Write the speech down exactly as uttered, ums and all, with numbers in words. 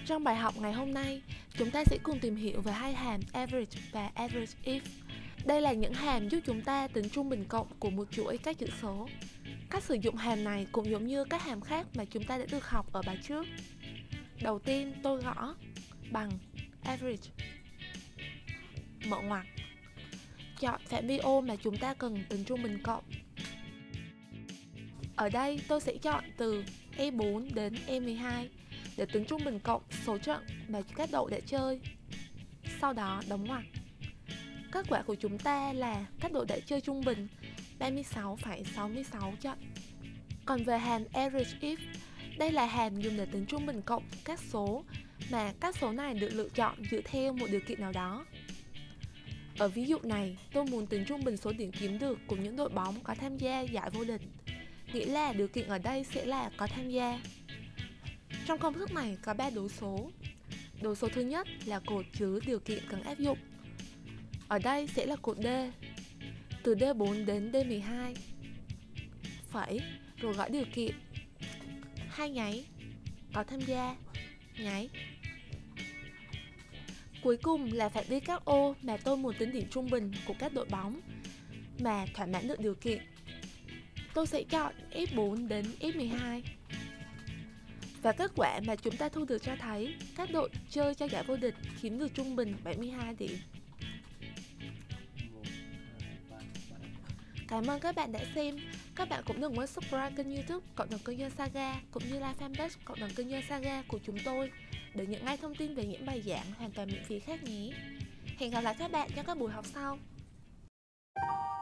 Trong bài học ngày hôm nay, chúng ta sẽ cùng tìm hiểu về hai hàm average và average if. Đây là những hàm giúp chúng ta tính trung bình cộng của một chuỗi các chữ số. Cách sử dụng hàm này cũng giống như các hàm khác mà chúng ta đã được học ở bài trước. Đầu tiên, tôi gõ bằng average, mở ngoặc, chọn phạm vi ô mà chúng ta cần tính trung bình cộng. Ở đây tôi sẽ chọn từ E bốn đến E mười hai để tính trung bình cộng số trận mà các đội đã chơi. Sau đó đóng ngoặc. Kết quả của chúng ta là các đội đã chơi trung bình ba mươi sáu phẩy sáu mươi sáu trận. Còn về hàm average if, đây là hàm dùng để tính trung bình cộng các số mà các số này được lựa chọn dựa theo một điều kiện nào đó. Ở ví dụ này, tôi muốn tính trung bình số điểm kiếm được của những đội bóng có tham gia giải vô địch, nghĩa là điều kiện ở đây sẽ là có tham gia. Trong công thức này có ba đối số. Đối số thứ nhất là cột chứa điều kiện cần áp dụng. Ở đây sẽ là cột D, từ D bốn đến D mười hai, phẩy, rồi gõ điều kiện, hai nháy, có tham gia, nháy. Cuối cùng là phạm vi các ô mà tôi muốn tính điểm trung bình của các đội bóng mà thỏa mãn được điều kiện. Tôi sẽ chọn F bốn đến F mười hai. Và kết quả mà chúng ta thu được cho thấy các đội chơi cho giải vô địch kiếm được trung bình bảy mươi hai điểm. Cảm ơn các bạn đã xem. Các bạn cũng đừng quên subscribe kênh YouTube Cộng đồng Kinh doanh Saga cũng như like fanpage Cộng đồng Kinh doanh Saga của chúng tôi để nhận ngay thông tin về những bài giảng hoàn toàn miễn phí khác nhé. Hẹn gặp lại các bạn trong các buổi học sau.